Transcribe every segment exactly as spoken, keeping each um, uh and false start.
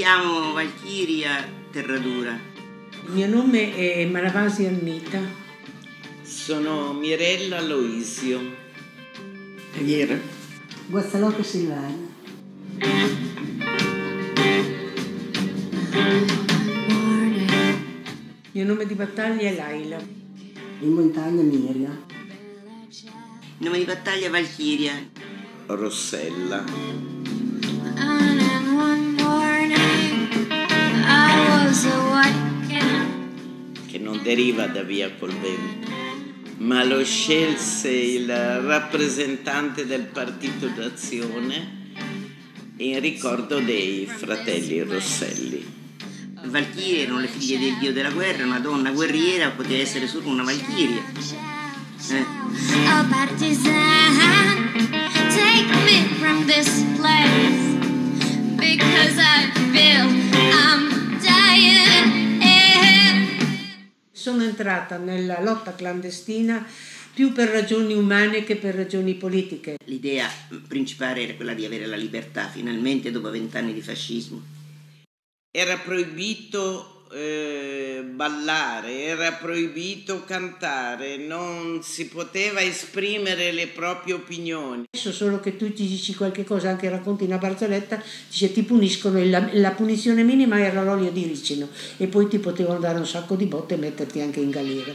chiamo Valchiria Terradura. Il mio nome è Maravasi Annita. Sono Mirella Aloisio. Tagliere. Guazzaloca Silvana. Il mio nome di battaglia è Laila. In montagna Miriam. Il nome di battaglia è Valchiria. Rossella. Che non deriva da Via col Vento, ma lo scelse il rappresentante del Partito d'Azione in ricordo dei fratelli Rosselli. Valchirie erano le figlie del dio della guerra, una donna guerriera poteva essere solo una valchiria. Eh. A partisan, take me from this place, because I feel I'm dying. Sono entrata nella lotta clandestina più per ragioni umane che per ragioni politiche. L'idea principale era quella di avere la libertà, finalmente, dopo vent'anni di fascismo. Era proibito eh, ballare, era proibito cantare, non si poteva esprimere le proprie opinioni. Adesso solo che tu ti dici qualche cosa, anche racconti una barzelletta, dice ti puniscono, e la, la punizione minima era l'olio di ricino e poi ti potevano dare un sacco di botte e metterti anche in galera.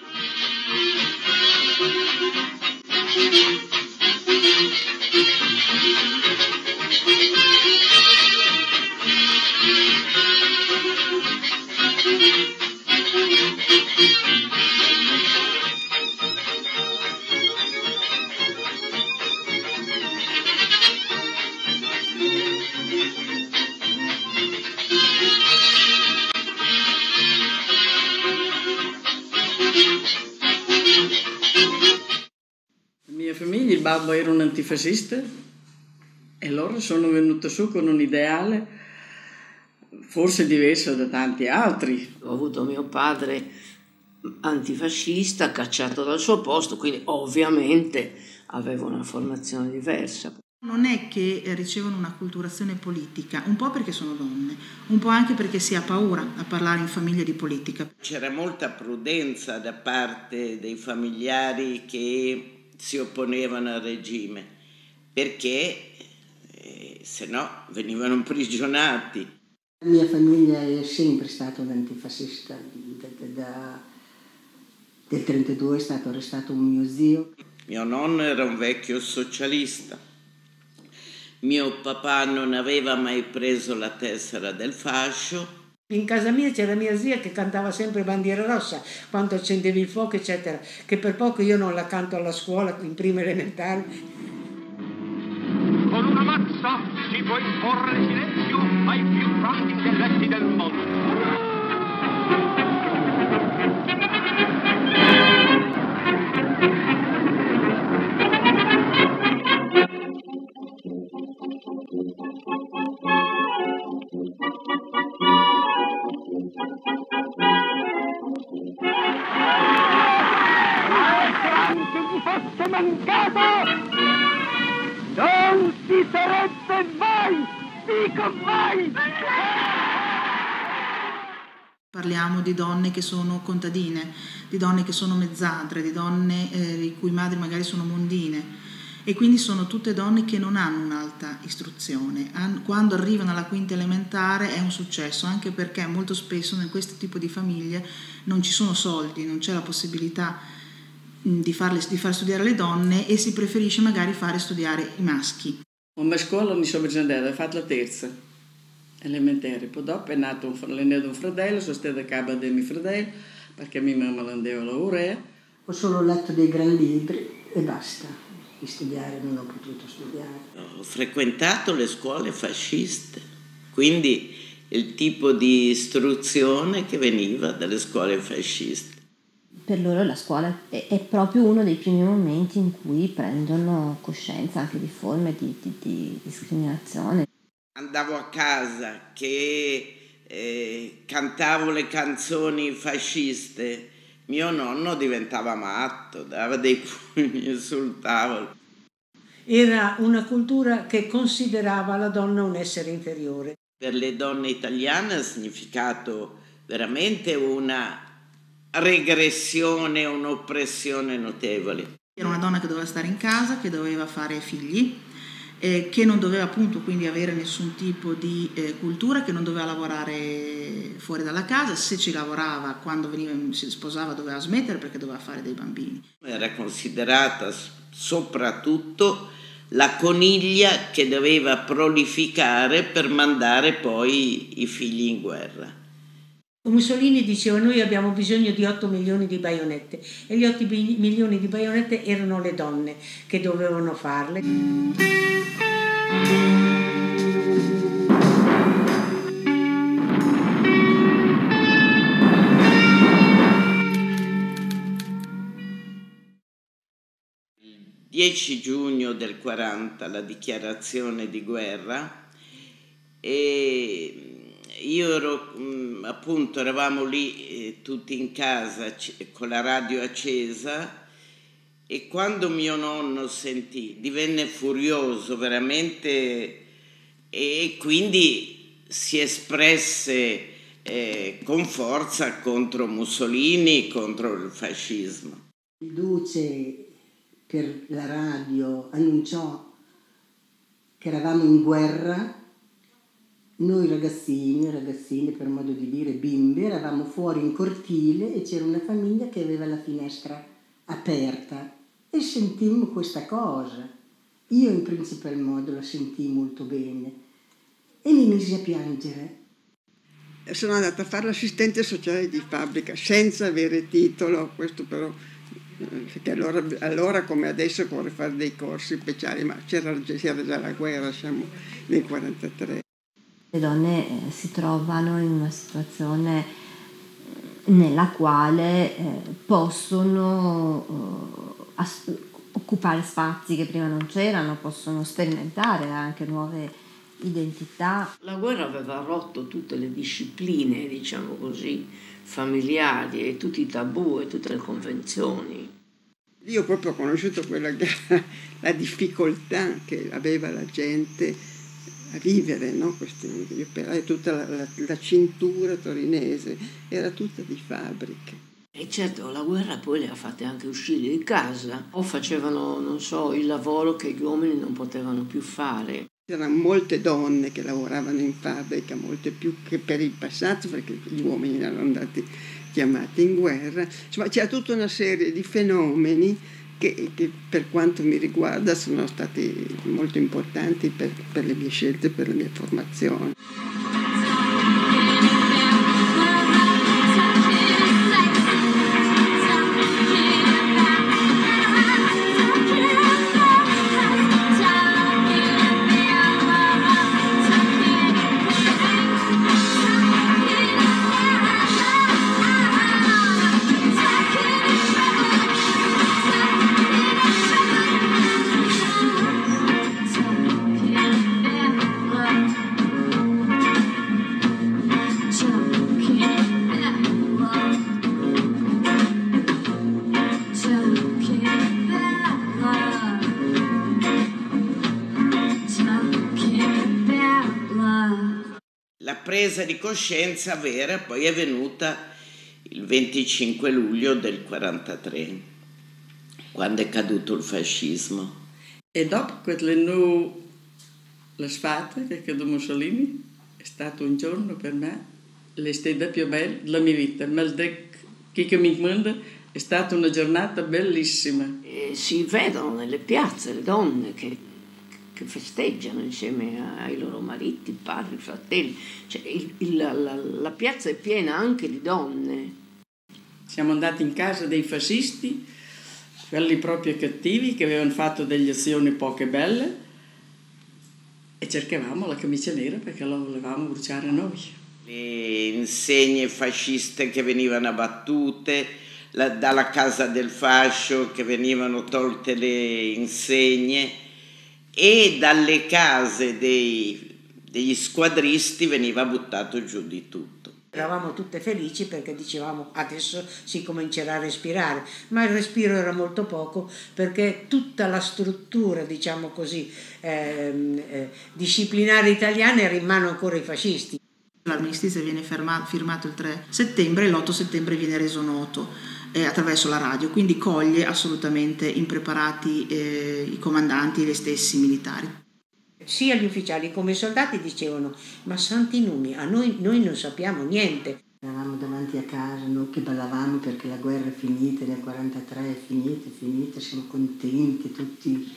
La mia famiglia, il babbo era un antifascista e loro sono venute su con un ideale forse diverso da tanti altri. Ho avuto mio padre antifascista, cacciato dal suo posto, quindi ovviamente avevo una formazione diversa. Non è che ricevono una culturazione politica, un po' perché sono donne, un po' anche perché si ha paura a parlare in famiglia di politica. C'era molta prudenza da parte dei familiari che si opponevano al regime, perché eh, se no venivano imprigionati. La mia famiglia è sempre stata un antifascista, da, da, da, del trentadue è stato arrestato un mio zio. Mio nonno era un vecchio socialista, mio papà non aveva mai preso la tessera del fascio. In casa mia c'era mia zia che cantava sempre Bandiera Rossa quando accendevi il fuoco, eccetera, che per poco io non la canto alla scuola in prima elementare. Con una mazza si può imporre silenzio ai più grandi intelletti del mondo. Fosse mancato, non si sarebbe mai, dico mai. Parliamo di donne che sono contadine, di donne che sono mezzadre, di donne eh, i cui madri magari sono mondine, e quindi sono tutte donne che non hanno un'alta istruzione. Quando arrivano alla quinta elementare è un successo, anche perché molto spesso in questo tipo di famiglie non ci sono soldi, non c'è la possibilità Di, farle, di far studiare le donne e si preferisce magari fare studiare i maschi. A scuola mi sono presentata, ho fatto la terza elementare, poi dopo è nato un, è nato un fratello, sono stata a capo di mio fratello perché mia mamma non andava a lavorare. Ho solo letto dei gran libri e basta, di studiare non ho potuto studiare. Ho frequentato le scuole fasciste, quindi il tipo di istruzione che veniva dalle scuole fasciste. Per loro la scuola è, è proprio uno dei primi momenti in cui prendono coscienza anche di forme di, di, di discriminazione. Andavo a casa che eh, cantavo le canzoni fasciste, mio nonno diventava matto, dava dei pugni sul tavolo. Era una cultura che considerava la donna un essere inferiore. Per le donne italiane ha significato veramente una regressione, un'oppressione notevole. Era una donna che doveva stare in casa, che doveva fare figli, eh, che non doveva appunto quindi avere nessun tipo di eh, cultura, che non doveva lavorare fuori dalla casa, se ci lavorava quando veniva, si sposava doveva smettere perché doveva fare dei bambini. Era considerata soprattutto la coniglia che doveva prolificare per mandare poi i figli in guerra. Mussolini diceva: noi abbiamo bisogno di otto milioni di baionette, e gli otto milioni di baionette erano le donne che dovevano farle. Il dieci giugno del quaranta la dichiarazione di guerra, e io ero, appunto, eravamo lì eh, tutti in casa con la radio accesa, e quando mio nonno sentì divenne furioso veramente, e quindi si espresse eh, con forza contro Mussolini, contro il fascismo. Il duce per la radio annunciò che eravamo in guerra. Noi ragazzini, ragazzine per modo di dire, bimbe, eravamo fuori in cortile e c'era una famiglia che aveva la finestra aperta e sentimmo questa cosa. Io in principal modo la sentii molto bene e mi misi a piangere. Sono andata a fare l'assistente sociale di fabbrica senza avere titolo, questo però, perché allora, allora come adesso vorrei fare dei corsi speciali, ma c'era, c'era già la guerra, siamo nel quarantatré. Le donne eh, si trovano in una situazione nella quale eh, possono eh, as- occupare spazi che prima non c'erano, possono sperimentare anche nuove identità. La guerra aveva rotto tutte le discipline, diciamo così, familiari, e tutti i tabù e tutte le convenzioni. Io proprio ho conosciuto quella che era la difficoltà che aveva la gente a vivere, no? Questi, gli operai, tutta la, la, la cintura torinese era tutta di fabbriche. E certo, la guerra poi le ha fatte anche uscire di casa, o facevano, non so, il lavoro che gli uomini non potevano più fare. C'erano molte donne che lavoravano in fabbrica, molte più che per il passato, perché gli uomini erano andati chiamati in guerra. Insomma, c'è tutta una serie di fenomeni Che, che per quanto mi riguarda sono stati molto importanti per, per le mie scelte, per la mia formazione. La presa di coscienza vera poi è venuta il venticinque luglio del quarantatré, quando è caduto il fascismo. E dopo quello la sfata che è Mussolini è stato un giorno per me l'esteda più bella della mia vita. Ma chi che mi manda è stata una giornata bellissima. E si vedono nelle piazze le donne che, che festeggiano insieme ai loro mariti, padri, fratelli. Cioè, il, il, la, la piazza è piena anche di donne. Siamo andati in casa dei fascisti, quelli proprio cattivi, che avevano fatto delle azioni poche belle, e cercavamo la camicia nera perché la volevamo bruciare noi. Le insegne fasciste che venivano abbattute, la, dalla casa del fascio che venivano tolte le insegne, e dalle case dei, degli squadristi veniva buttato giù di tutto. Eravamo tutte felici perché dicevamo adesso si comincerà a respirare, ma il respiro era molto poco perché tutta la struttura, diciamo così, eh, eh, disciplinare italiana era in mano ancora ai fascisti. L'armistizio viene ferma, firmato il tre settembre e l'otto settembre viene reso noto eh, attraverso la radio, quindi coglie assolutamente impreparati eh, i comandanti e gli stessi militari. Sia gli ufficiali come i soldati dicevano: ma santi numi, a noi, noi non sappiamo niente. Eravamo davanti a casa, noi che ballavamo perché la guerra è finita, nel quarantatré è finita, è finita, siamo contenti tutti.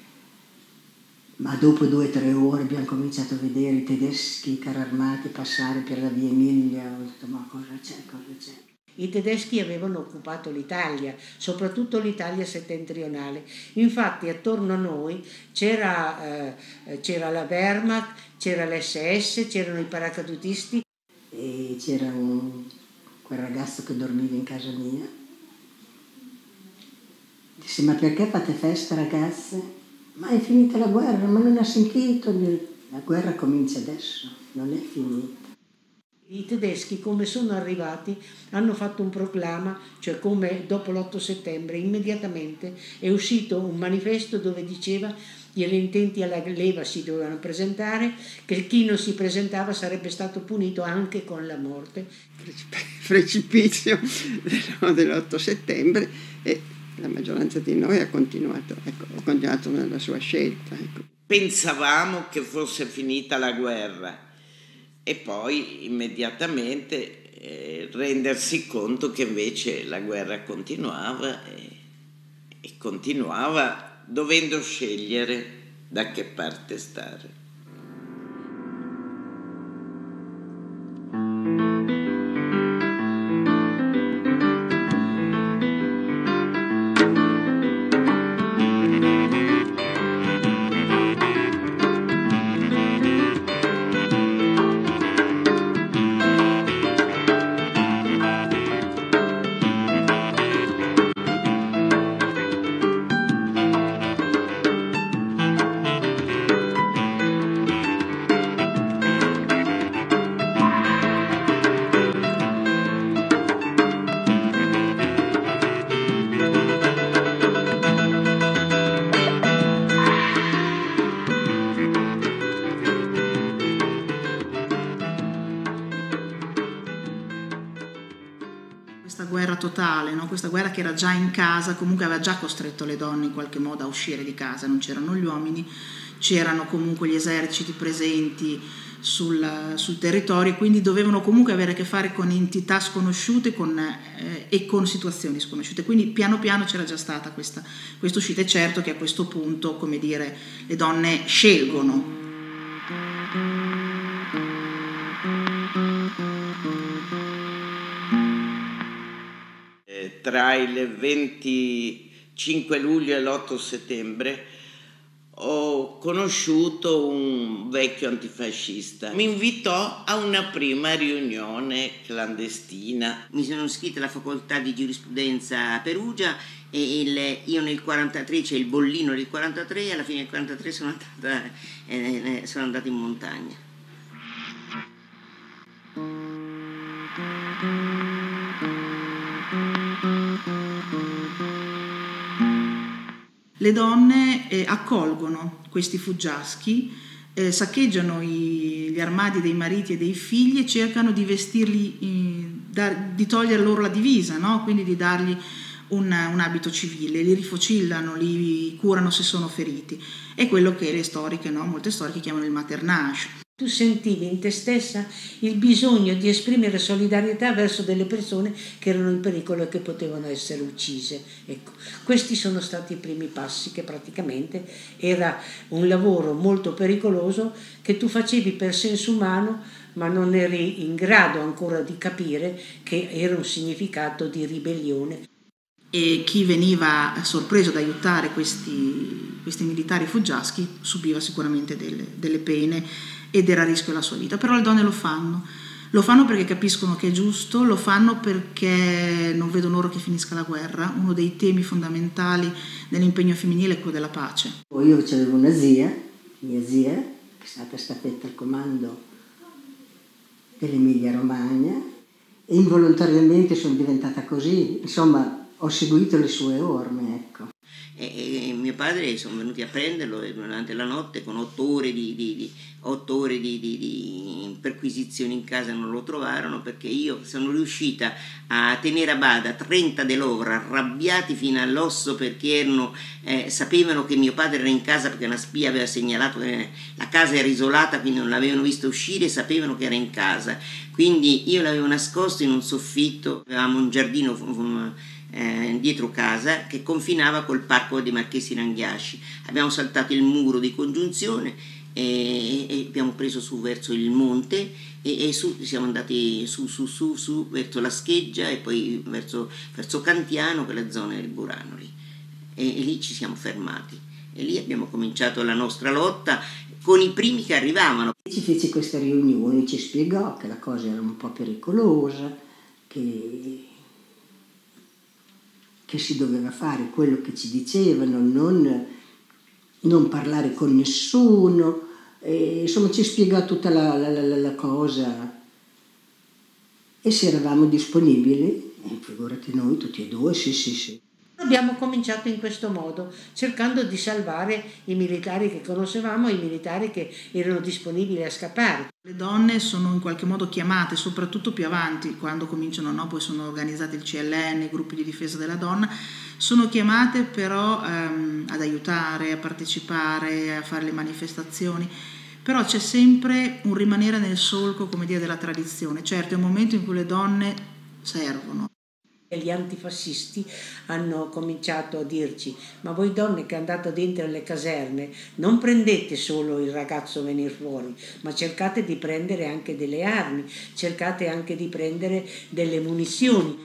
Ma dopo due o tre ore abbiamo cominciato a vedere i tedeschi, i carri armati passare per la via Emilia. Ho detto: ma cosa c'è, cosa c'è? I tedeschi avevano occupato l'Italia, soprattutto l'Italia settentrionale. Infatti attorno a noi c'era, eh, c'era la Wehrmacht, c'era l'esse esse, c'erano i paracadutisti. E c'era un, quel ragazzo che dormiva in casa mia. Disse: ma perché fate festa, ragazze? Ma è finita la guerra, ma non ha sentito? La guerra comincia adesso, non è finita. I tedeschi, come sono arrivati, hanno fatto un proclama, cioè come dopo l'otto settembre immediatamente è uscito un manifesto dove diceva che gli intenti alla leva si dovevano presentare, che chi non si presentava sarebbe stato punito anche con la morte. Precipizio dell'otto settembre e la maggioranza di noi ha continuato, ecco, ha continuato nella sua scelta. Ecco. Pensavamo che fosse finita la guerra e poi immediatamente eh, rendersi conto che invece la guerra continuava e, e continuava dovendo scegliere da che parte stare. Totale, no? Questa guerra che era già in casa, comunque aveva già costretto le donne in qualche modo a uscire di casa, non c'erano gli uomini, c'erano comunque gli eserciti presenti sul, sul territorio, quindi dovevano comunque avere a che fare con entità sconosciute con, eh, e con situazioni sconosciute, quindi piano piano c'era già stata questa, questa uscita. È certo che a questo punto, come dire, le donne scelgono. Tra il venticinque luglio e l'otto settembre ho conosciuto un vecchio antifascista. Mi invitò a una prima riunione clandestina. Mi sono iscritta alla facoltà di giurisprudenza a Perugia e il, io nel quarantatré, c'è il bollino del quarantatré, e alla fine del quarantatré sono andata, eh, sono andata in montagna. Le donne eh, accolgono questi fuggiaschi, eh, saccheggiano i, gli armadi dei mariti e dei figli e cercano di vestirli, eh, da, di togliere loro la divisa, no? Quindi di dargli un, un abito civile, li rifocillano, li curano se sono feriti. È quello che le storiche, no? Molte storiche chiamano il maternage. Tu sentivi in te stessa il bisogno di esprimere solidarietà verso delle persone che erano in pericolo e che potevano essere uccise. Ecco, questi sono stati i primi passi, che praticamente era un lavoro molto pericoloso che tu facevi per senso umano, ma non eri in grado ancora di capire che era un significato di ribellione. E chi veniva sorpreso ad aiutare questi, questi militari fuggiaschi subiva sicuramente delle, delle pene ed era a rischio la sua vita, però le donne lo fanno, lo fanno perché capiscono che è giusto, lo fanno perché non vedono l'ora che finisca la guerra. Uno dei temi fondamentali dell'impegno femminile è quello della pace. Io avevo una zia, mia zia, che è stata stafetta al comando dell'Emilia Romagna e involontariamente sono diventata così, insomma ho seguito le sue orme, ecco. E, e mio padre sono venuti a prenderlo durante la notte con otto ore di, di, di, otto ore di, di, di perquisizioni in casa, non lo trovarono perché io sono riuscita a tenere a bada trenta de loro arrabbiati fino all'osso perché erano, eh, sapevano che mio padre era in casa perché una spia aveva segnalato che la casa era isolata, quindi non l'avevano visto uscire e sapevano che era in casa, quindi io l'avevo nascosto in un soffitto, avevamo un giardino Eh, dietro casa che confinava col parco dei Marchesi Ranghiasci. Abbiamo saltato il muro di congiunzione e, e abbiamo preso su verso il monte e, e su, siamo andati su su su su verso la Scheggia e poi verso, verso Cantiano, che è la zona del Buranoli, e, e lì ci siamo fermati e lì abbiamo cominciato la nostra lotta con i primi che arrivavano. Ci fece queste riunioni, ci spiegò che la cosa era un po' pericolosa, che che si doveva fare quello che ci dicevano, non, non parlare con nessuno, e, insomma ci spiegò tutta la, la, la, la cosa e se eravamo disponibili, eh, figurati noi tutti e due, sì sì sì. Abbiamo cominciato in questo modo, cercando di salvare i militari che conoscevamo e i militari che erano disponibili a scappare. Le donne sono in qualche modo chiamate, soprattutto più avanti, quando cominciano, no? Poi sono organizzati il C L N, i gruppi di difesa della donna, sono chiamate però ehm, ad aiutare, a partecipare, a fare le manifestazioni. Però c'è sempre un rimanere nel solco, come dire, della tradizione. Certo, è un momento in cui le donne servono. Gli antifascisti hanno cominciato a dirci: ma voi donne che andate dentro le caserme non prendete solo il ragazzo venire fuori, ma cercate di prendere anche delle armi, cercate anche di prendere delle munizioni.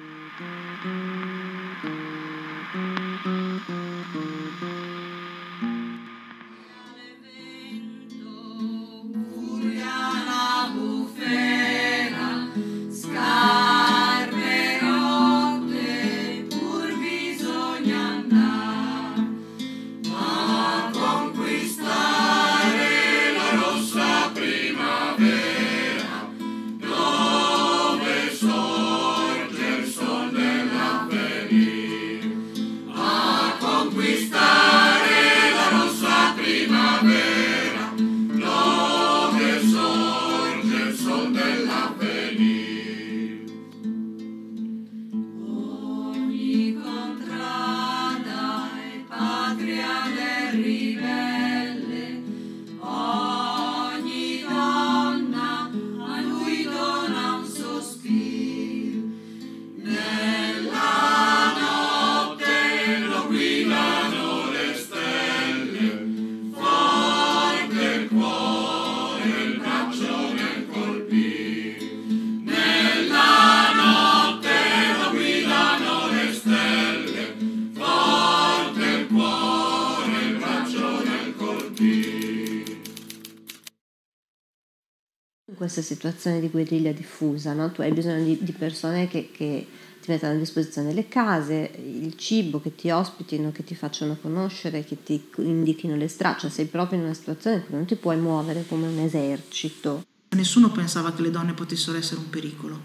Questa situazione di guerriglia diffusa, no? Tu hai bisogno di, di persone che, che ti mettano a disposizione le case, il cibo, che ti ospitino, che ti facciano conoscere, che ti indichino le strade, cioè sei proprio in una situazione in cui non ti puoi muovere come un esercito. Nessuno pensava che le donne potessero essere un pericolo,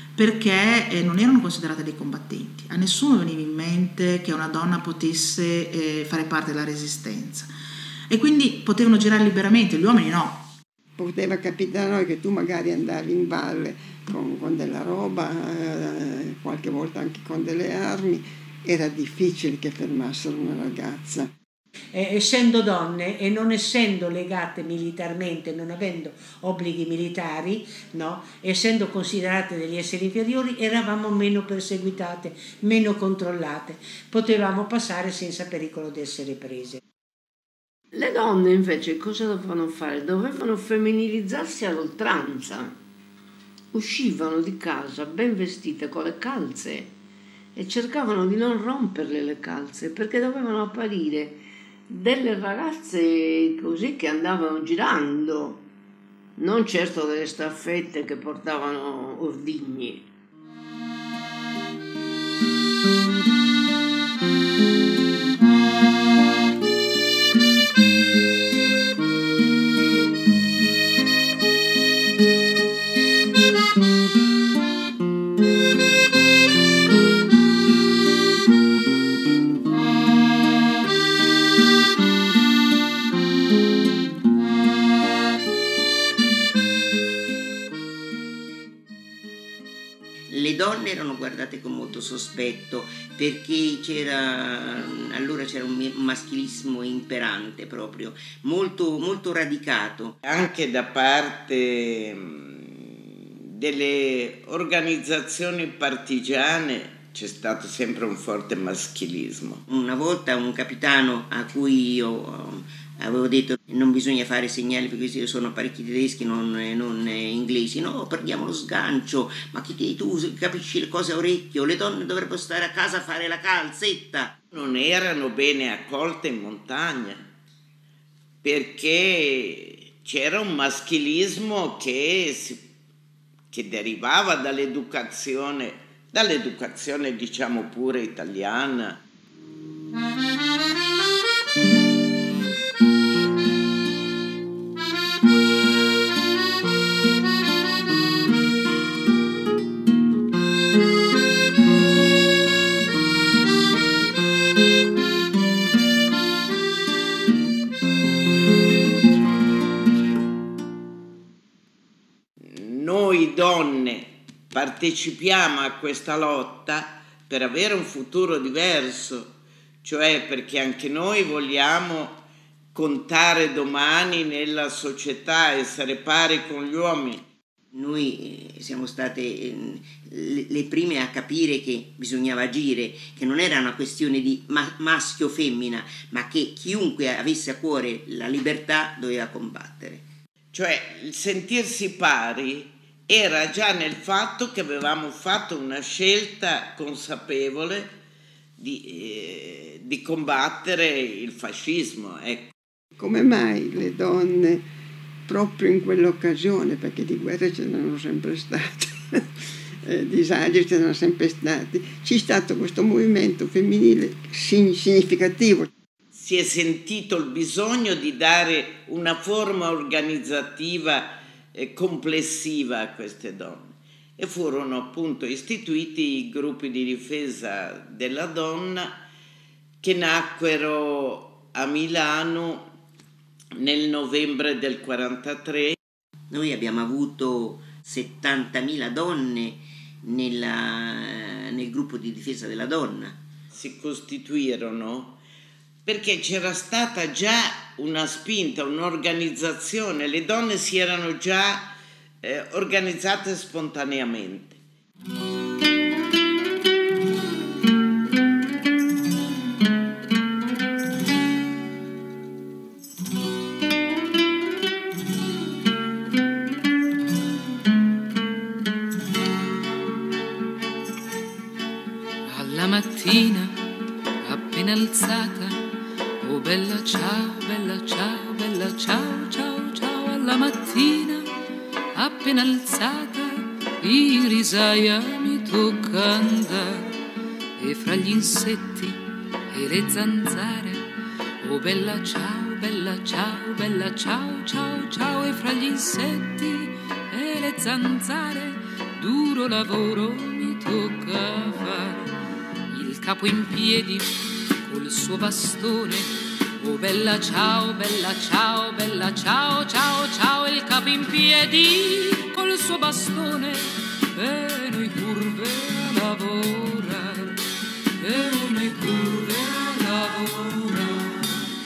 perché eh, non erano considerate dei combattenti. A nessuno veniva in mente che una donna potesse eh, fare parte della resistenza e quindi potevano girare liberamente, gli uomini no. Poteva capitare a noi che tu magari andavi in valle con, con della roba, eh, qualche volta anche con delle armi, era difficile che fermassero una ragazza. Eh, essendo donne e non essendo legate militarmente, non avendo obblighi militari, no? Essendo considerate degli esseri inferiori, eravamo meno perseguitate, meno controllate, potevamo passare senza pericolo di essere prese. Le donne invece cosa dovevano fare? Dovevano femminilizzarsi all'oltranza. Uscivano di casa ben vestite con le calze e cercavano di non romperle le calze perché dovevano apparire delle ragazze così che andavano girando, non certo delle staffette che portavano ordigni. donne erano guardate con molto sospetto, perché c'era allora c'era un maschilismo imperante proprio, molto, molto radicato. Anche da parte delle organizzazioni partigiane c'è stato sempre un forte maschilismo. Una volta un capitano a cui io avevo detto non bisogna fare segnali perché sono parecchi tedeschi, non, non inglesi, no, prendiamo lo sgancio, ma chi ti, tu capisci le cose a orecchio, le donne dovrebbero stare a casa a fare la calzetta. Non erano bene accolte in montagna, perché c'era un maschilismo che, si, che derivava dall'educazione, dall'educazione diciamo pure italiana. Noi donne partecipiamo a questa lotta per avere un futuro diverso, cioè perché anche noi vogliamo contare domani nella società, essere pari con gli uomini. Noi siamo state le prime a capire che bisognava agire, che non era una questione di maschio o femmina, ma che chiunque avesse a cuore la libertà doveva combattere. Cioè il sentirsi pari era già nel fatto che avevamo fatto una scelta consapevole di, eh, di combattere il fascismo. Ecco. Come mai le donne, proprio in quell'occasione, perché di guerre ce n'erano sempre state, eh, disagi ce n'erano sempre stati, c'è stato questo movimento femminile significativo. Si è sentito il bisogno di dare una forma organizzativa eh, complessiva a queste donne e furono appunto istituiti i gruppi di difesa della donna che nacquero a Milano nel novembre del quarantatré. Noi abbiamo avuto settantamila donne nella, nel gruppo di difesa della donna. Si costituirono perché c'era stata già una spinta, un'organizzazione, le donne si erano già eh, organizzate spontaneamente. Alla mattina appena alzata, oh bella ciao, bella ciao, bella ciao, ciao, ciao. Alla mattina appena alzata, in risaia mi tocca andare, e fra gli insetti e le zanzare, oh bella ciao, bella ciao, bella ciao, ciao, ciao. E fra gli insetti e le zanzare, duro lavoro mi tocca fare, il capo in piedi col suo bastone, oh bella ciao, bella ciao, bella ciao, ciao, ciao. Il capo in piedi col suo bastone, e noi curve a lavorare, e noi curve a lavorare.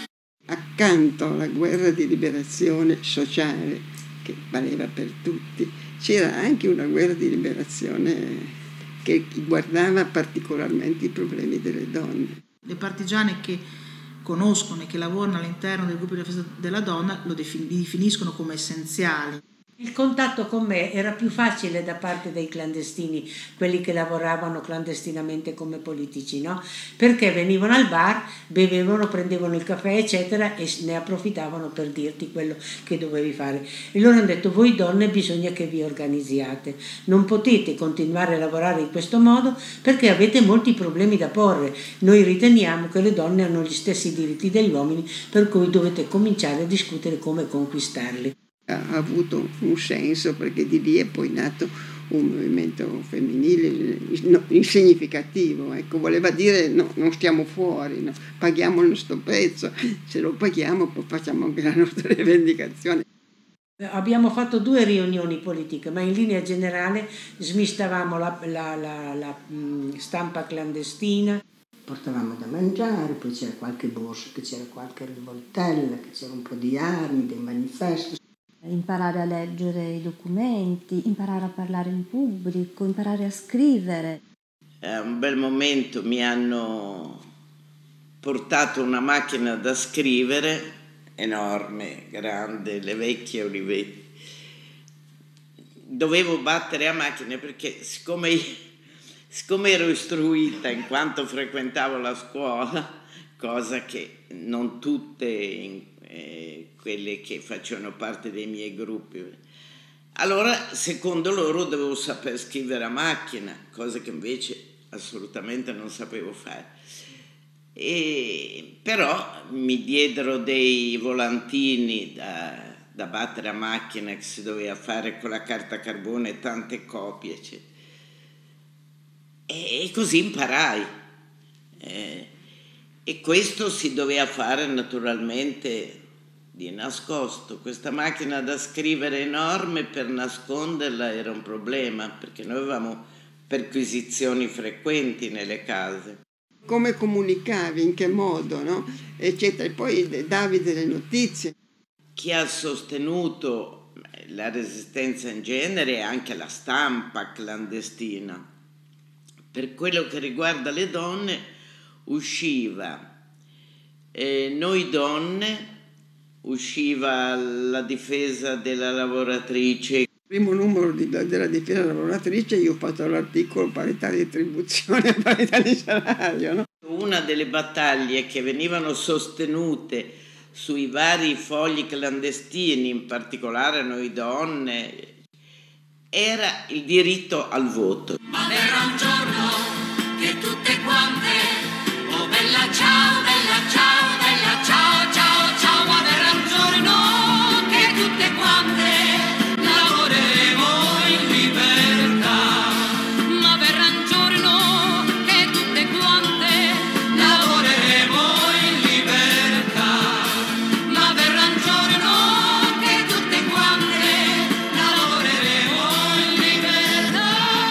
Accanto alla guerra di liberazione sociale, che valeva per tutti, c'era anche una guerra di liberazione che guardava particolarmente i problemi delle donne. Le partigiane che conoscono e che lavorano all'interno del gruppo di difesa della donna lo defin- li definiscono come essenziali. Il contatto con me era più facile da parte dei clandestini, quelli che lavoravano clandestinamente come politici, no? Perché venivano al bar, bevevano, prendevano il caffè, eccetera, e ne approfittavano per dirti quello che dovevi fare. E loro hanno detto: voi donne bisogna che vi organizziate, non potete continuare a lavorare in questo modo perché avete molti problemi da porre. Noi riteniamo che le donne hanno gli stessi diritti degli uomini, per cui dovete cominciare a discutere come conquistarli. Ha avuto un senso perché di lì è poi nato un movimento femminile significativo, ecco, voleva dire no, non stiamo fuori, no, paghiamo il nostro prezzo, se lo paghiamo poi facciamo anche la nostra rivendicazione. Abbiamo fatto due riunioni politiche, ma in linea generale smistavamo la, la, la, la mh, stampa clandestina. Portavamo da mangiare, poi c'era qualche borsa, che c'era qualche rivoltella, che c'era un po' di armi, dei manifesti. Imparare a leggere i documenti, imparare a parlare in pubblico, imparare a scrivere. A un bel momento mi hanno portato una macchina da scrivere enorme, grande, le vecchie Olivetti. Dovevo battere a macchine perché siccome, io, siccome ero istruita in quanto frequentavo la scuola, cosa che non tutte eh, quelle che facevano parte dei miei gruppi, allora secondo loro dovevo saper scrivere a macchina, cosa che invece assolutamente non sapevo fare. E, però mi diedero dei volantini da, da battere a macchina che si doveva fare con la carta carbone, tante copie, cioè. e, e così imparai. E, e questo si doveva fare naturalmente di nascosto. Questa macchina da scrivere enorme, per nasconderla era un problema, perché noi avevamo perquisizioni frequenti nelle case. Come comunicavi, in che modo, no? Eccetera. E poi davi delle notizie. Chi ha sostenuto la resistenza in genere e anche la stampa clandestina. Per quello che riguarda le donne, usciva eh, Noi Donne, usciva la difesa della lavoratrice. Il primo numero di, della difesa della lavoratrice io ho fatto l'articolo parità di retribuzione e parità di salario, no? Una delle battaglie che venivano sostenute sui vari fogli clandestini, in particolare Noi Donne, era il diritto al voto. Ma verrà un giorno che tutte quante, oh bella ciao, bella ciao, bella ciao, ciao, ciao, ma verrà un giorno che tutte quante lavoreremo in libertà. Ma verrà un giorno che tutte quante lavoreremo in libertà. Ma verrà un giorno che tutte quante lavoreremo in libertà.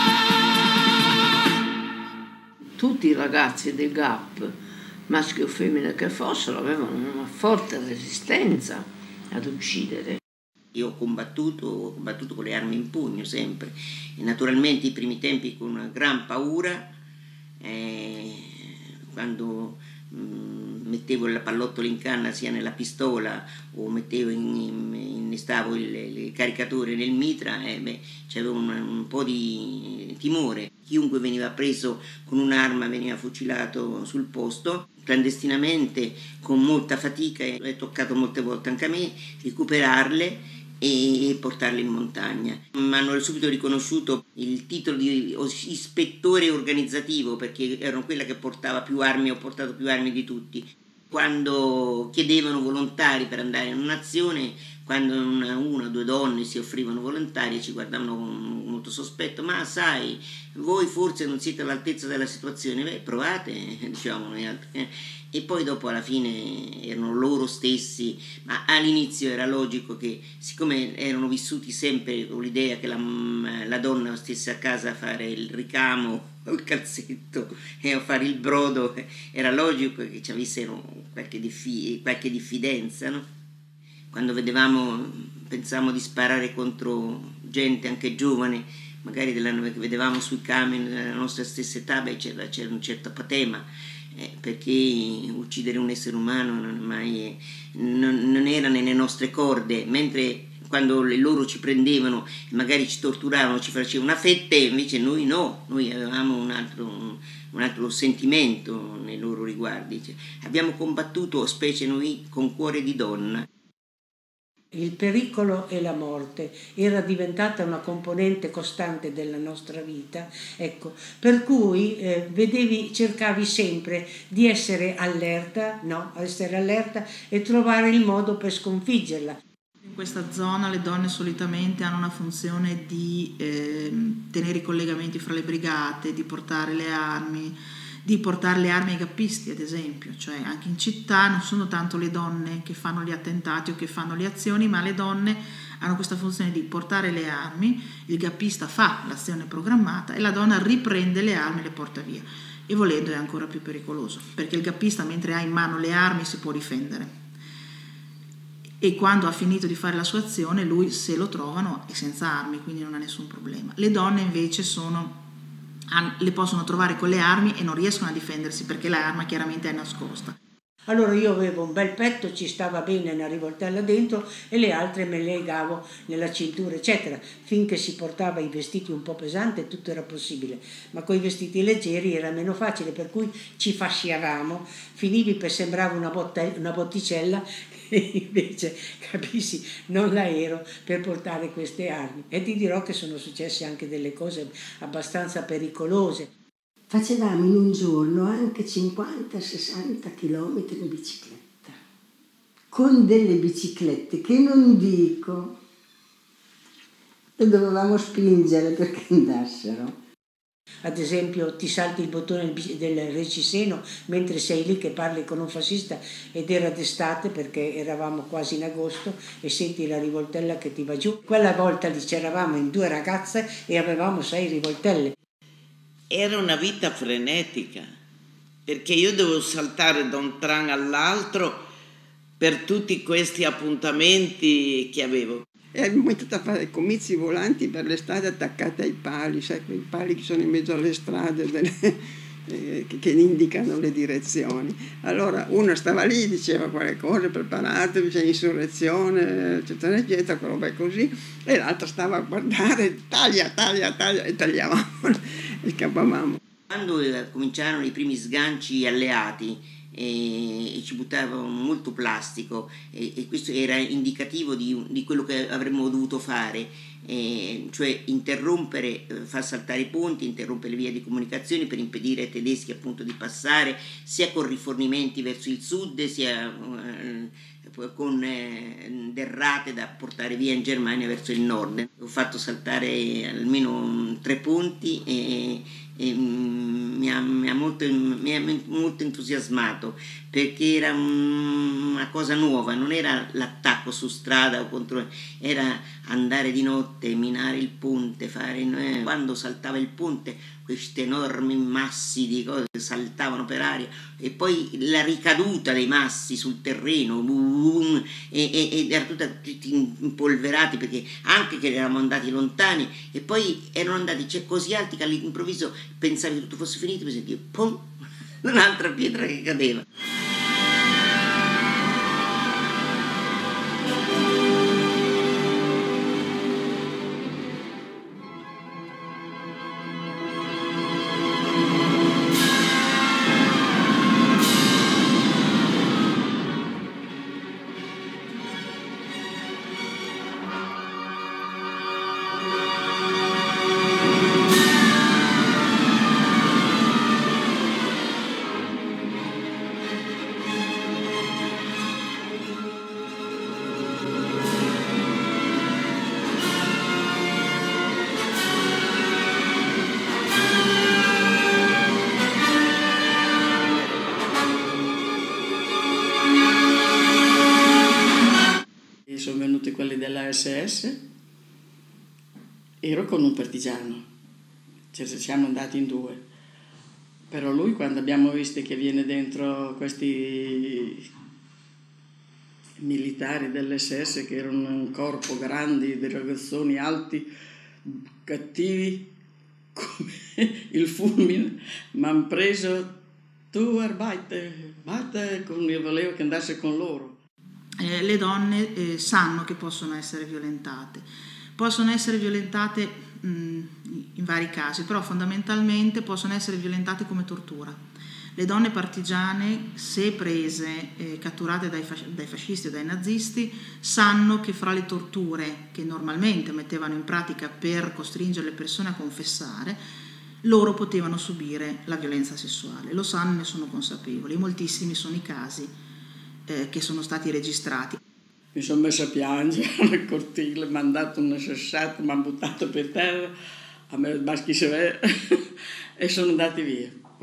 Tutti i ragazzi del Gap, maschi o femmine che fossero, avevano una forte resistenza ad uccidere. Io ho combattuto, ho combattuto con le armi in pugno sempre, e naturalmente i primi tempi con una gran paura, eh, quando mh, mettevo il pallottolo in canna sia nella pistola o mettevo in, in, innestavo il, il caricatore nel mitra, eh, beh, c'avevo un, un po' di timore. Chiunque veniva preso con un'arma veniva fucilato sul posto, clandestinamente, con molta fatica, è toccato molte volte anche a me recuperarle e portarle in montagna. Mi hanno subito riconosciuto il titolo di ispettore organizzativo, perché ero quella che portava più armi, ho portato più armi di tutti. Quando chiedevano volontari per andare in un'azione, quando una o due donne si offrivano volontarie, ci guardavano con molto sospetto: ma sai, voi forse non siete all'altezza della situazione, beh, provate, diciamo noi altri. Eh. E poi dopo alla fine erano loro stessi, ma all'inizio era logico che, siccome erano vissuti sempre con l'idea che la, la donna stesse a casa a fare il ricamo o il calzetto e a fare il brodo, era logico che ci avessero qualche, diffi, qualche diffidenza, no? Quando vedevamo, pensavamo di sparare contro gente anche giovane, magari della, che vedevamo sui camion della nostra stessa età, beh, c'era, c'era un certo patema. Eh, perché uccidere un essere umano non, mai, non, non era nelle nostre corde, mentre quando loro ci prendevano, magari ci torturavano, ci facevano una fetta, invece noi no, noi avevamo un altro, un, un altro sentimento nei loro riguardi. Cioè, abbiamo combattuto, specie noi, con cuore di donna. Il pericolo e la morte era diventata una componente costante della nostra vita, ecco, per cui eh, vedevi, cercavi sempre di essere allerta, no? Essere allerta e trovare il modo per sconfiggerla. In questa zona le donne solitamente hanno una funzione di eh, tenere i collegamenti fra le brigate, di portare le armi, di portare le armi ai gappisti, ad esempio, cioè anche in città non sono tanto le donne che fanno gli attentati o che fanno le azioni, ma le donne hanno questa funzione di portare le armi, il gappista fa l'azione programmata e la donna riprende le armi e le porta via. E volendo è ancora più pericoloso, perché il gappista mentre ha in mano le armi si può difendere. E quando ha finito di fare la sua azione, lui, se lo trovano, è senza armi, quindi non ha nessun problema. Le donne invece sono... le possono trovare con le armi e non riescono a difendersi perché l'arma chiaramente è nascosta. Allora io avevo un bel petto, ci stava bene una rivoltella dentro e le altre me le legavo nella cintura eccetera, finché si portava i vestiti un po' pesanti tutto era possibile, ma con i vestiti leggeri era meno facile, per cui ci fasciavamo, finivi per sembrare una, botte- una botticella e invece capisci non la ero per portare queste armi. E ti dirò che sono successe anche delle cose abbastanza pericolose. Facevamo in un giorno anche cinquanta sessanta chilometri in bicicletta, con delle biciclette che non dico, e dovevamo spingere perché andassero. Ad esempio ti salti il bottone del reggiseno mentre sei lì che parli con un fascista ed era d'estate perché eravamo quasi in agosto e senti la rivoltella che ti va giù. Quella volta lì c'eravamo in due ragazze e avevamo sei rivoltelle. Era una vita frenetica, perché io dovevo saltare da un tram all'altro per tutti questi appuntamenti che avevo. E abbiamo cominciato a fare comizi volanti per le strade attaccate ai pali, sai, quei pali che sono in mezzo alle strade delle, eh, che, che indicano le direzioni. Allora uno stava lì, diceva quelle cose, preparatevi, c'è insurrezione, eccetera, eccetera, quella roba così, e l'altro stava a guardare, taglia, taglia, taglia, e tagliavamo. E scappavamo. Quando cominciarono i primi sganci alleati e, e ci buttavano molto plastico e, e questo era indicativo di, di quello che avremmo dovuto fare, e, cioè interrompere, far saltare i ponti, interrompere le vie di comunicazione per impedire ai tedeschi appunto di passare sia con rifornimenti verso il sud sia eh, con eh, derrate da portare via in Germania verso il nord. Ho fatto saltare almeno tre ponti e, e mi, ha, mi, ha molto, mi ha molto entusiasmato perché era una cosa nuova, non era l'attacco su strada o contro, era andare di notte, minare il ponte, fare, eh, quando saltava il ponte questi enormi massi di cose saltavano per aria e poi la ricaduta dei massi sul terreno boom, e, e, ed erano tutti impolverati perché anche che eravamo andati lontani e poi erano andati cioè, così alti che all'improvviso pensavi che tutto fosse finito e sentivi pum, un'altra pietra che cadeva. Quelli della S S, ero con un partigiano, cioè siamo andati in due, però lui quando abbiamo visto che viene dentro questi militari dell'S S che erano un corpo grandi, dei ragazzoni alti, cattivi, come il fulmine, mi hanno preso, tu arbeite, basta, io volevo che andasse con loro. Eh, le donne eh, sanno che possono essere violentate, possono essere violentate mh, in vari casi, però fondamentalmente possono essere violentate come tortura. Le donne partigiane, se prese, eh, catturate dai, fasc- dai fascisti o dai nazisti, sanno che fra le torture che normalmente mettevano in pratica per costringere le persone a confessare, loro potevano subire la violenza sessuale. Lo sanno e ne sono consapevoli. Moltissimi sono i casi Eh, che sono stati registrati. Mi sono messa a piangere nel cortile, mi hanno dato una sassata, mi hanno buttato per terra, a me baschi se e sono andati via.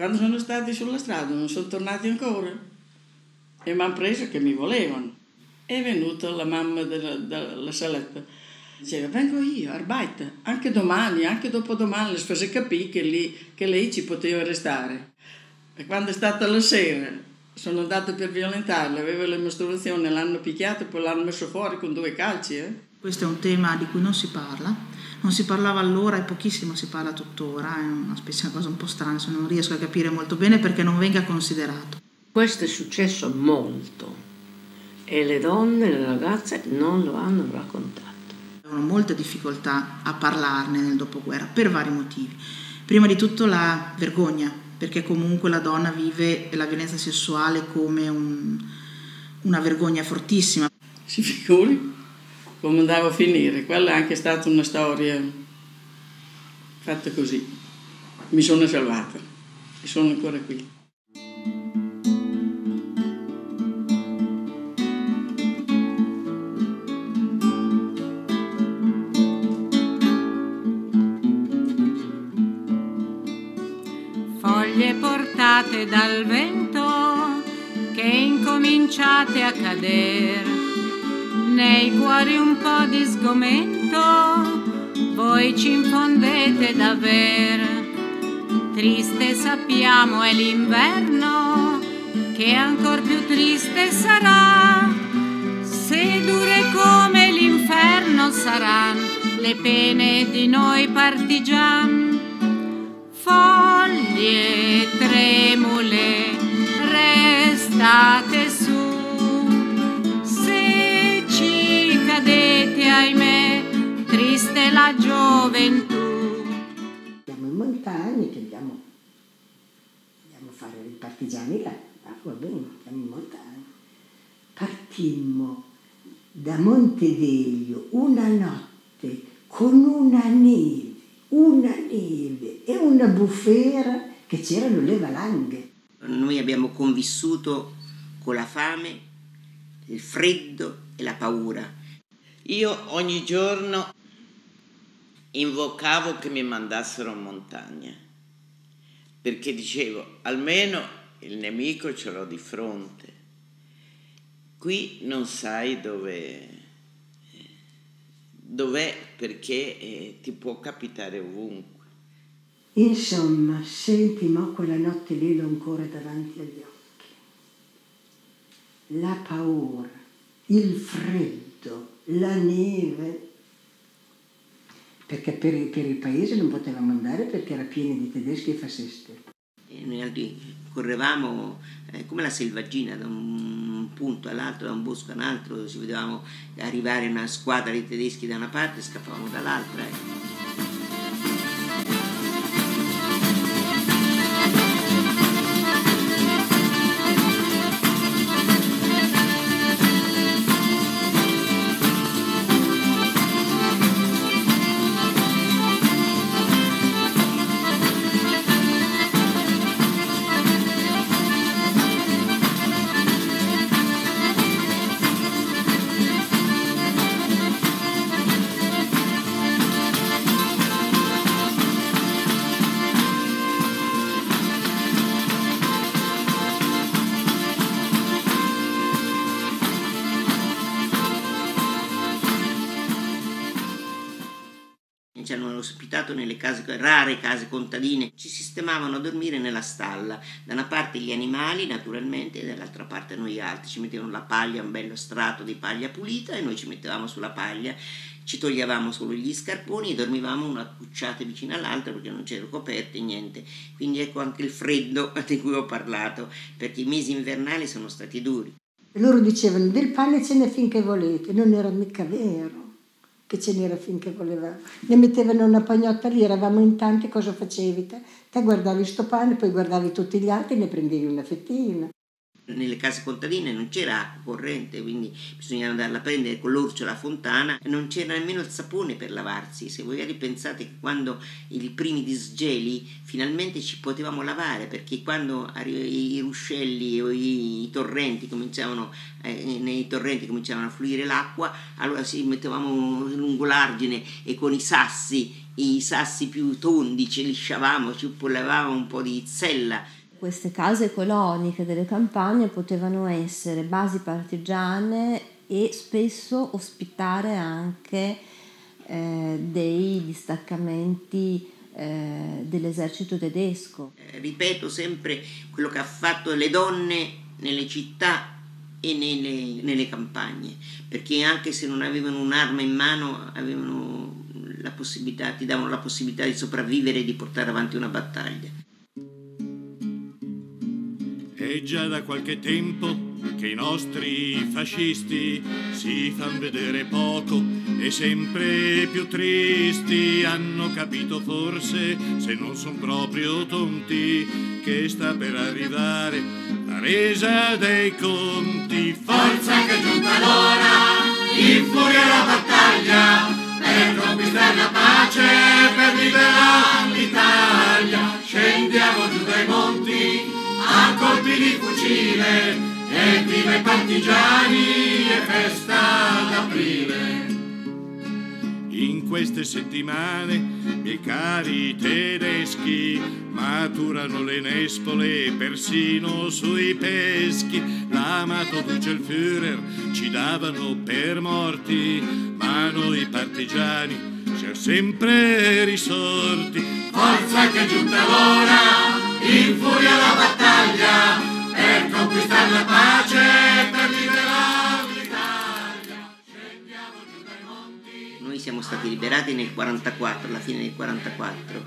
Quando sono stati sulla strada non sono tornati ancora e mi hanno preso che mi volevano. È venuta la mamma della, della saletta, diceva vengo io, arbeita, anche domani, anche dopodomani, le fece capire che, lì, che lei ci poteva restare. E quando è stata la sera sono andata per violentarla, aveva le mestruazioni, l'hanno picchiata e poi l'hanno messo fuori con due calci. Eh? Questo è un tema di cui non si parla, non si parlava allora e pochissimo si parla tuttora, è una specie di cosa un po' strana, se non riesco a capire molto bene perché non venga considerato. Questo è successo molto e le donne, le ragazze non lo hanno raccontato. Avevano molta difficoltà a parlarne nel dopoguerra per vari motivi. Prima di tutto la vergogna, perché comunque la donna vive la violenza sessuale come un, una vergogna fortissima. Si figuri come andava a finire, quella è anche stata una storia fatta così. Mi sono salvata e sono ancora qui. Foglie portate dal vento che incominciate a cader, nei cuori un po' di sgomento, voi ci infondete d'aver. Triste sappiamo è l'inverno, che ancor più triste sarà, se dure come l'inferno saranno le pene di noi partigian. Foglie tremule, restate su, se ci cadete, ahimè, triste la gioventù. Andiamo in montagna, che andiamo, andiamo a fare i partigiani là, ah, va bene, andiamo in montagna. Partimmo da Monteveglio una notte con una neve, una neve e una bufera che c'erano le valanghe. Noi abbiamo convissuto con la fame, il freddo e la paura. Io ogni giorno invocavo che mi mandassero in montagna, perché dicevo, almeno il nemico ce l'ho di fronte. Qui non sai dove... dov'è, perché eh, ti può capitare ovunque. Insomma, senti, ma quella notte lì l'ho ancora davanti agli occhi. La paura, il freddo, la neve, perché per, per il paese non potevamo andare perché era pieno di tedeschi e fascisti. E noi altri correvamo eh, come la selvaggina da un punto all'altro, da un bosco all'altro, ci vedevamo arrivare una squadra di tedeschi da una parte e scappavamo dall'altra. Eh. Ci hanno ospitato nelle case, rare case contadine, ci sistemavano a dormire nella stalla, da una parte gli animali naturalmente e dall'altra parte noi altri, ci mettevano la paglia, un bello strato di paglia pulita e noi ci mettevamo sulla paglia, ci toglievamo solo gli scarponi e dormivamo una cucciata vicino all'altra perché non c'erano coperte, niente, quindi ecco anche il freddo di cui ho parlato, perché i mesi invernali sono stati duri. E loro dicevano del pane ce n'è finché volete, non era mica vero che ce n'era finché volevamo. Ne mettevano una pagnotta lì, eravamo in tanti, cosa facevi te? Te guardavi sto pane, poi guardavi tutti gli altri e ne prendevi una fettina. Nelle case contadine non c'era acqua corrente, quindi bisognava andarla a prendere con l'orcio alla fontana e non c'era nemmeno il sapone per lavarsi. Se voi ripensate che quando i primi disgeli finalmente ci potevamo lavare, perché quando i ruscelli o i, i torrenti cominciavano, eh, nei torrenti cominciavano a fluire l'acqua, allora ci mettevamo lungo l'argine e con i sassi i sassi più tondi, ci lisciavamo, ci pullevamo un po' di sella. Queste case coloniche delle campagne potevano essere basi partigiane e spesso ospitare anche eh, dei distaccamenti eh, dell'esercito tedesco. Eh, ripeto sempre quello che ha fatto le donne nelle città e nelle, nelle campagne, perché anche se non avevano un'arma in mano avevano la possibilità, ti davano la possibilità di sopravvivere e di portare avanti una battaglia. È già da qualche tempo che i nostri fascisti si fan vedere poco e sempre più tristi. Hanno capito forse, se non son proprio tonti, che sta per arrivare la resa dei conti. Forza che è giunta l'ora, in furia la battaglia, per conquistare la pace, per liberare l'Italia. Scendiamo giù dai monti a colpi di fucile, e viva i partigiani e festa d'aprile. In queste settimane, miei cari tedeschi, maturano le nespole persino sui peschi. L'amato Duce il Führer ci davano per morti, ma noi partigiani siamo sempre risorti. Forza che è giunta l'ora, in furia la battaglia, per conquistare la pace, per liberare l'Italia. Scendiamo giù dai monti. Noi siamo stati liberati nel quarantaquattro, alla fine del quarantaquattro.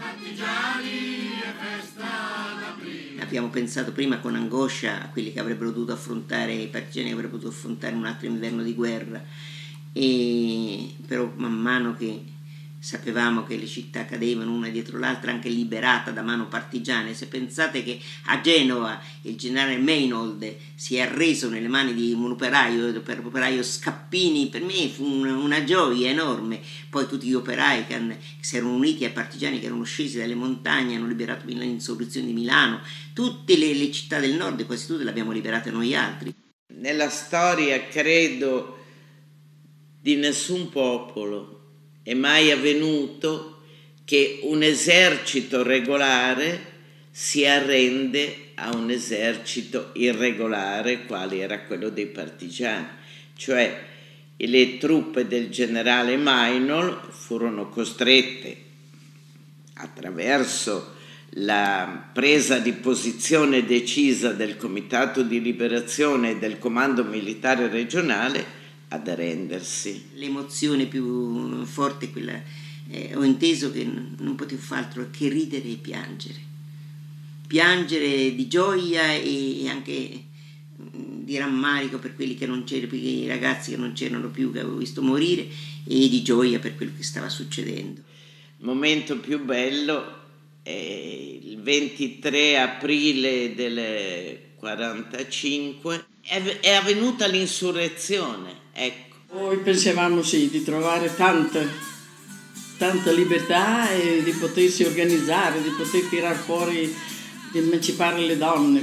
Abbiamo pensato prima con angoscia a quelli che avrebbero dovuto affrontare, i partigiani che avrebbero potuto affrontare un altro inverno di guerra, e però man mano che sapevamo che le città cadevano una dietro l'altra, anche liberata da mano partigiane. Se pensate che a Genova il generale Meinhold si è arreso nelle mani di un operaio, per l'operaio Scappini, per me fu un, una gioia enorme. Poi tutti gli operai che, hanno, che si erano uniti ai partigiani, che erano scesi dalle montagne, hanno liberato l'insurrezione di Milano. Tutte le, le città del nord, quasi tutte le abbiamo liberate noi altri. Nella storia, credo, di nessun popolo è mai avvenuto che un esercito regolare si arrende a un esercito irregolare, quale era quello dei partigiani. Cioè le truppe del generale Meinhold furono costrette, attraverso la presa di posizione decisa del Comitato di Liberazione e del Comando Militare Regionale, ad arrendersi. L'emozione più forte è quella, eh, ho inteso che non potevo fare altro che ridere e piangere, piangere di gioia e anche di rammarico per quelli che non c'erano più, i ragazzi che non c'erano più, che avevo visto morire, e di gioia per quello che stava succedendo. Il momento più bello è il ventitré aprile del quarantacinque, è, è avvenuta l'insurrezione. Ecco. Noi pensavamo sì di trovare tanta, tanta libertà e di potersi organizzare, di poter tirare fuori, di emancipare le donne.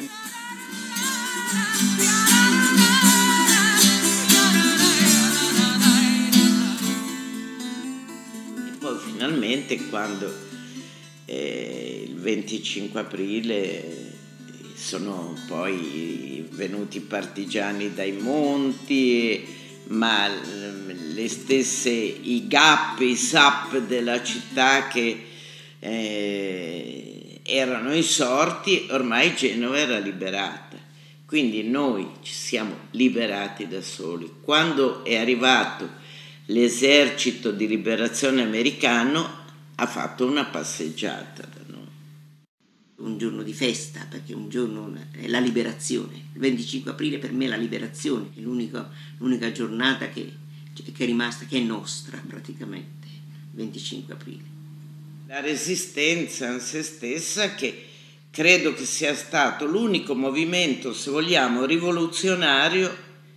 E poi finalmente quando eh, il venticinque aprile sono poi venuti i partigiani dai monti, ma le stesse, i G A P, i S A P della città che eh, erano insorti, ormai Genova era liberata. Quindi noi ci siamo liberati da soli. Quando è arrivato l'esercito di liberazione americano, ha fatto una passeggiata da noi. Un giorno di festa, perché un giorno è la liberazione. Il venticinque aprile per me è la liberazione, è l'unica, l'unica giornata che, che è rimasta, che è nostra praticamente, il venticinque aprile. La resistenza in se stessa, che credo che sia stato l'unico movimento, se vogliamo, rivoluzionario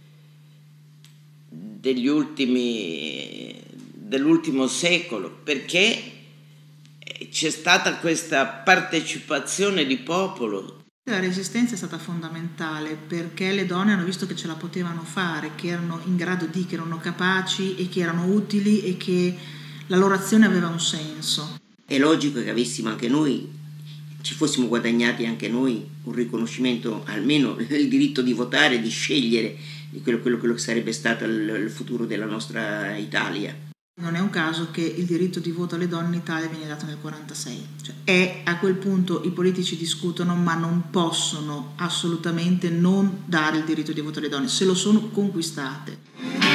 degli ultimi, dell'ultimo secolo, perché c'è stata questa partecipazione di popolo. La resistenza è stata fondamentale perché le donne hanno visto che ce la potevano fare, che erano in grado di, che erano capaci e che erano utili e che la loro azione aveva un senso. È logico che avessimo anche noi, ci fossimo guadagnati anche noi un riconoscimento, almeno il diritto di votare, di scegliere di quello, quello, quello che sarebbe stato il, il futuro della nostra Italia. Non è un caso che il diritto di voto alle donne in Italia viene dato nel quarantasei. Cioè, è, a quel punto i politici discutono, ma non possono assolutamente non dare il diritto di voto alle donne, se lo sono conquistate.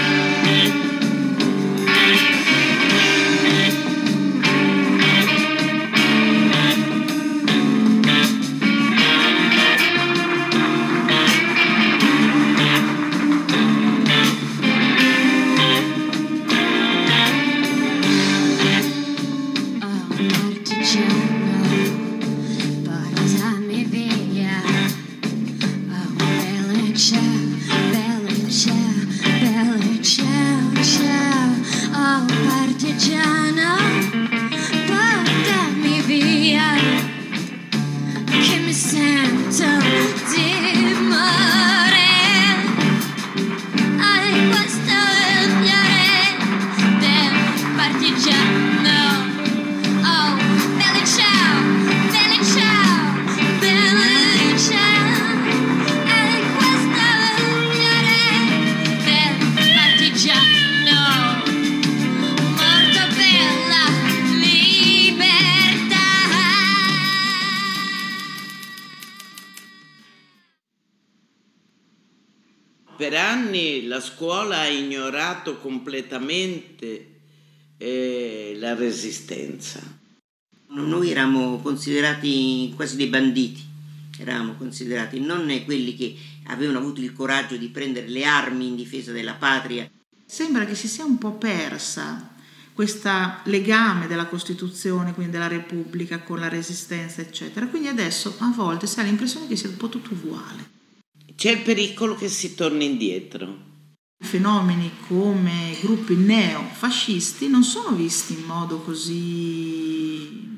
Per anni la scuola ha ignorato completamente eh, la resistenza. Noi eravamo considerati quasi dei banditi, eravamo considerati non quelli che avevano avuto il coraggio di prendere le armi in difesa della patria. Sembra che si sia un po' persa questo legame della Costituzione, quindi della Repubblica, con la resistenza, eccetera. Quindi adesso a volte si ha l'impressione che sia un po' tutto uguale. C'è il pericolo che si torni indietro. Fenomeni come gruppi neofascisti non sono visti in modo così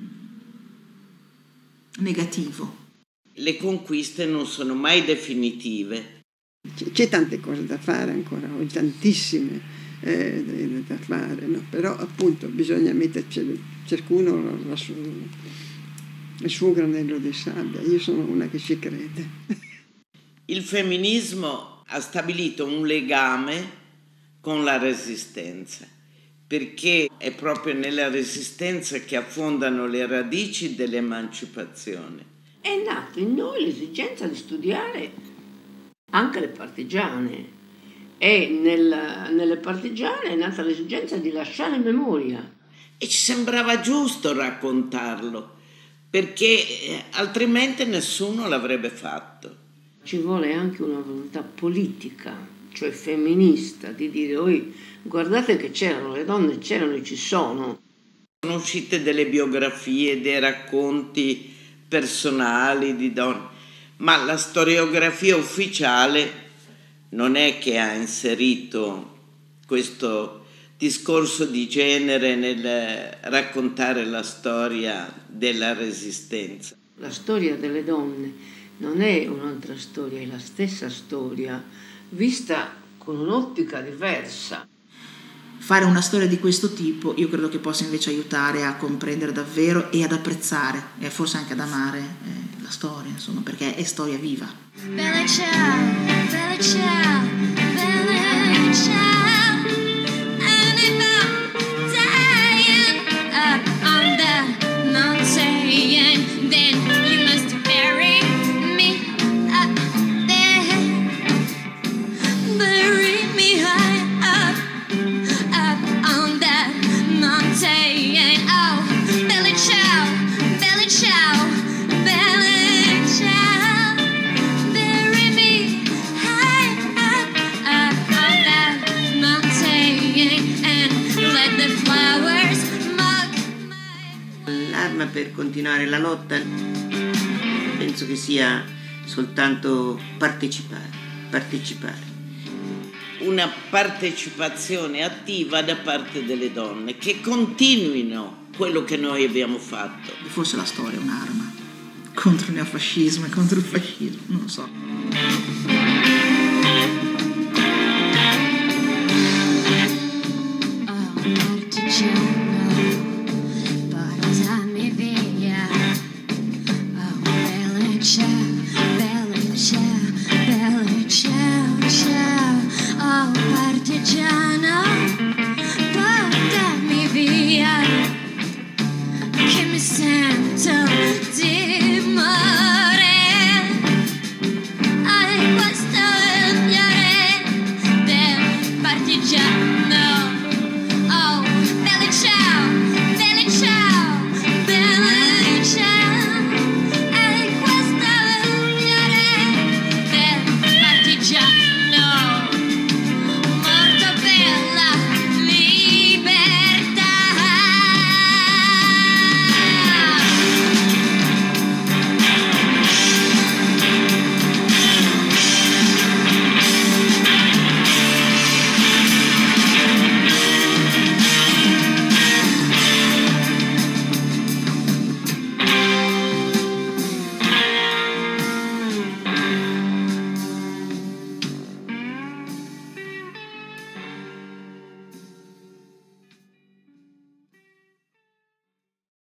negativo. Le conquiste non sono mai definitive. C'è tante cose da fare ancora, tantissime eh, da fare, no? Però appunto bisogna metterci ciascuno la sua, il suo granello di sabbia. Io sono una che ci crede. Il femminismo ha stabilito un legame con la resistenza, perché è proprio nella resistenza che affondano le radici dell'emancipazione. È nata in noi l'esigenza di studiare anche le partigiane e nel, nelle partigiane è nata l'esigenza di lasciare memoria. E ci sembrava giusto raccontarlo, perché altrimenti nessuno l'avrebbe fatto. Ci vuole anche una volontà politica, cioè femminista, di dire oi, guardate che c'erano, le donne c'erano e ci sono. Sono uscite delle biografie, dei racconti personali di donne, ma la storiografia ufficiale non è che ha inserito questo discorso di genere nel raccontare la storia della resistenza. La storia delle donne non è un'altra storia, è la stessa storia, vista con un'ottica diversa. Fare una storia di questo tipo io credo che possa invece aiutare a comprendere davvero e ad apprezzare e forse anche ad amare eh, la storia, insomma, perché è storia viva. Bella ciao, bella ciao, bella ciao. And if I'm dying up on the mountain, then you must bury me up there. Bury me high up, up on that mountain. Oh, bella ciao, bella ciao, bella ciao. Bury me high up, up on that mountain and let the flowers mock my... L'arma per continuare la lotta penso che sia soltanto partecipare, partecipare. Una partecipazione attiva da parte delle donne, che continuino quello che noi abbiamo fatto. Forse la storia è un'arma contro il neofascismo e contro il fascismo, non lo so.